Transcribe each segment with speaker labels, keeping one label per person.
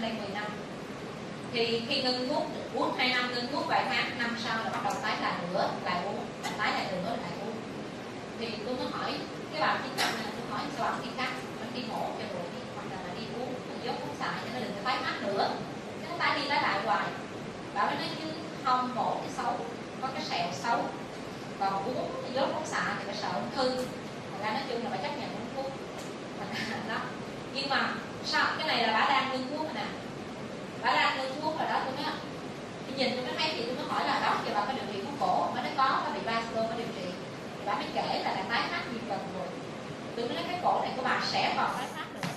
Speaker 1: đây 10 năm. Thì khi ngưng thuốc, uống 2 năm ngưng thuốc vài tháng, năm sau là bắt đầu tái lại nữa, lại uống, tái lại nữa lại uống. Thì tôi mới hỏi cái bạn chính này, tôi hỏi sao bạn đi cắt, bạn đi mổ cho rồi đi, hoặc là đi uống dốt uống xài cho nó đừng tái phát nữa, cái nó tái đi tái lại hoài. Bạn mới nói chứ không, mổ cái xấu, có cái sẹo xấu, còn uống dốt uống xạ thì phải sợ ung thư. Thật ra nói chung là phải chấp nhận uống thuốc đó. Nhưng mà sao cái này là bà đang ngưng thuốc rồi nè, bà đang ngưng thuốc rồi đó. Tôi nói nhìn tôi mới thấy thì tôi mới hỏi là đó giờ bà có điều trị thuốc cổ, bà nói có bị Baslo có điều trị. Thì bà mới kể là tái phát nhiều lần rồi. Tôi mới nói cái cổ này của bà sẽ còn tái phát nữa.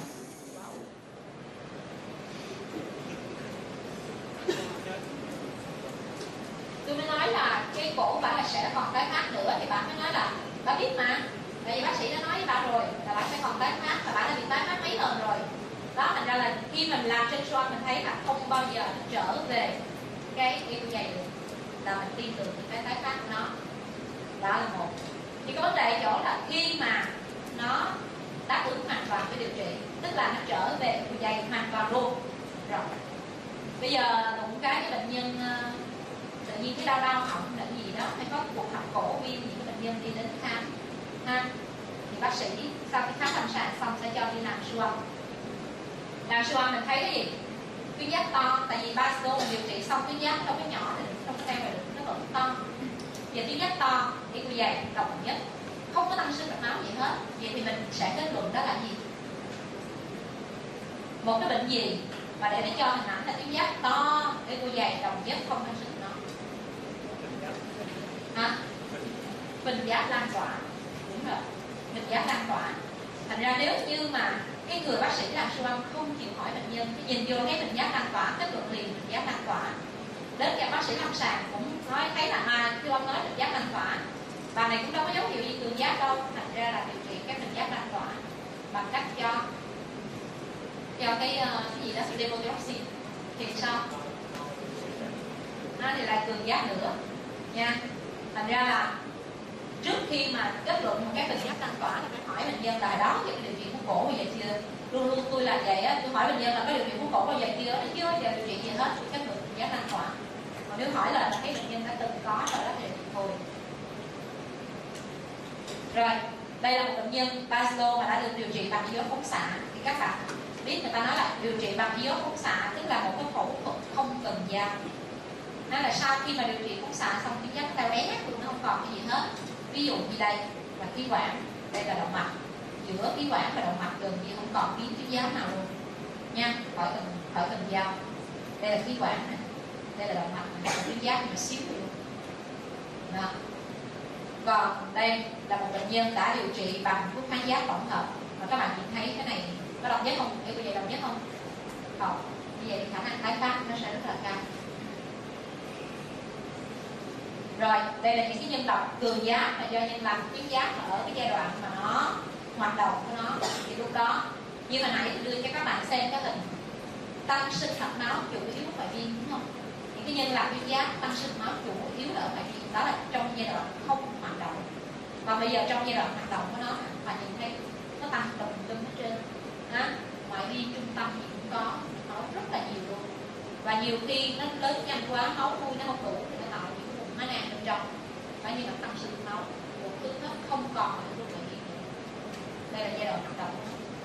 Speaker 1: Tôi mới nói là cái cổ bà là sẽ còn tái phát nữa. Thì bà mới nói là bà biết mà, tại vì bác sĩ đã nói với bà rồi là bà sẽ còn tái phát, và bà đã bị tái phát mấy lần rồi đó. Thành ra là khi mình làm trên xoan mình thấy là không bao giờ trở về cái yêu dày được, là mình tin tưởng cái tái phát của nó. Đó là một. Thì có vấn đề ở chỗ là khi mà nó đáp ứng hoàn toàn với điều trị, tức là nó trở về yêu dày hoàn toàn luôn rồi. Bây giờ đụng cái bệnh nhân tự nhiên cái đau họng là gì đó, hay có cuộc họng cổ viêm, những bệnh nhân đi đến khám ha, thì bác sĩ sau khi khám lâm sàng xong sẽ cho đi làm siêu âm. Làm siêu âm mình thấy cái gì? Tuyến giáp to, tại vì Baslo mình điều trị xong tuyến giáp không có nhỏ thì không có theo được, nó vẫn to. Giờ tuyến giáp to, đi quy dày, đồng nhất, không có tăng sinh mạch máu gì hết. Vậy thì mình sẽ kết luận đó là gì? Một cái bệnh gì mà để nó cho hình ảnh là tuyến giáp to, đi quy dày, đồng nhất, không tăng sinh nó. Hả? Phình giáp lan tỏa. Đúng rồi, phình giáp lan tỏa. Thành ra nếu như mà cái người bác sĩ làm siêu âm không chịu hỏi bệnh nhân, cái nhìn vô cái phình giáp lan tỏa, kết luận liền phình giáp lan tỏa. Đến gặp bác sĩ lâm sàng cũng nói thấy là siêu âm nói phình giáp lan tỏa. Bà này cũng đâu có dấu hiệu gì cường giáp đâu. Thành ra là điều trị cái phình giáp lan tỏa bằng cách cho cái gì đó, levothyroxine. Thì sao? Nó thì lại cường giáp nữa nha. Thành ra là trước khi mà kết luận một cái phình giáp lan tỏa thì phải hỏi bệnh nhân là đó thì điều trị thuốc cổ bao giờ chưa. Luôn luôn tôi là vậy á, tôi hỏi bệnh nhân là có điều trị thuốc cổ bao giờ chưa, nó chưa bao giờ điều trị gì hết, tôi kết luận phình giáp lan tỏa. Còn nếu hỏi là cái bệnh nhân đã từng có rồi đó thì thôi. Rồi đây là một bệnh nhân Baslo mà đã được điều trị bằng iốt phóng xạ. Thì các bạn biết người ta nói là điều trị bằng iốt phóng xạ tức là một cái phẫu thuật không cần dao. Nó là sau khi mà điều trị phóng xạ xong tuyến giáp ta bé luôn, nó không còn cái gì hết. Ví dụ như đây là khí quản, đây là động mạch, giữa khí quản và động mạch gần như không còn miếng tuyến giáp nào luôn nha, khỏi cần dao. Đây là khí quản này, đây là động mạch, tuyến giáp nhỏ xíu luôn đó. Còn đây là một bệnh nhân đã điều trị bằng thuốc kháng giáp tổng hợp, và các bạn nhìn thấy cái này có độc nhất không? Để cô dạy độc nhất không? Không. Như vậy thì khả năng tái phát nó sẽ rất là cao. Rồi đây là những cái nhân độc cường giáp là do nhân làm tuyến giáp ở cái giai đoạn mà nó hoạt động của nó. Thì lúc đó như hồi nãy tôi đưa cho các bạn xem cái hình tăng sinh mạch máu chủ yếu phải viêm, đúng không? Những cái nhân làm tuyến giáp tăng sinh máu chủ yếu là ở phải viêm, đó là trong giai đoạn không hoạt động. Còn bây giờ trong giai đoạn hoạt động của nó và nhìn thấy nó tăng đồng lưng hết trơn á, ngoại vi trung tâm gì cũng có, máu rất là nhiều luôn. Và nhiều khi nó lớn nhanh quá, máu nuôi nó không đủ thì nó tạo những vùng máu nang bên trong, phải như là tăng sinh máu, một thứ nó không còn ở luôn ngoại vi nữa. Đây là giai đoạn hoạt động.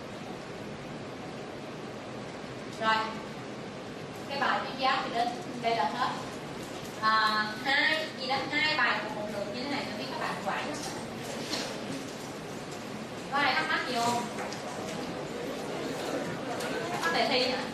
Speaker 1: Rồi cái bài tuyến giáp thì đến đây là hết. Hai bài của một lượt như thế này, tôi biết các bạn quải lắm. Có ai thắc mắc gì không? Có đề thi hả?